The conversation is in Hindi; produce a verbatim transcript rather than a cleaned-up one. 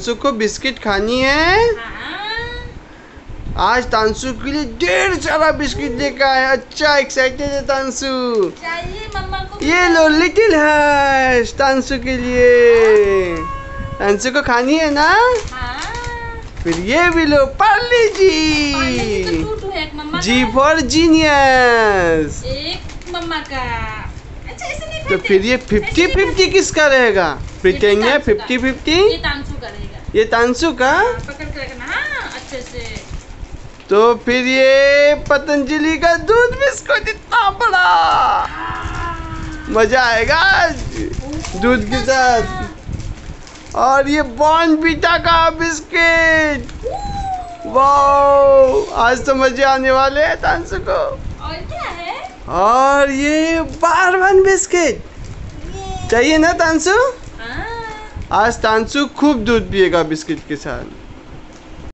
तांसु को बिस्किट खानी है। आज तांसु के लिए ढेर सारा बिस्किट लेकर आया। अच्छा एक्साइटेड है तांसु। चाहिए मम्मा को। ये लो लिटिल हर्ष तांसु के लिए। तांसु को खानी है ना। हाँ। फिर ये भी लो पार्ले जी। पार्ले तो टू टू है, एक मम्मा जी का फॉर जीनियस। एक मम्मा का। अच्छा ऐसे नहीं तो फिर ये फिफ्टी फिफ्टी किसका रहेगा? Pretend fifty fifty. ये तांसु का रहेगा। ये तांसु का। हाँ, पकड़ के रखना। हाँ अच्छे से। तो फिर ये पतंजलि का दूध बिस्कुट इतना बड़ा। मजा आएगा दूध के साथ। और ये बॉर्नवीटा का बिस्किट। वाह आज तो मजे आने वाले हैं तांसु को। और क्या है? और ये बारबन बिस्किट चाहिए ना तांसु। हाँ। आज तांसु खूब दूध पिएगा बिस्किट के साथ।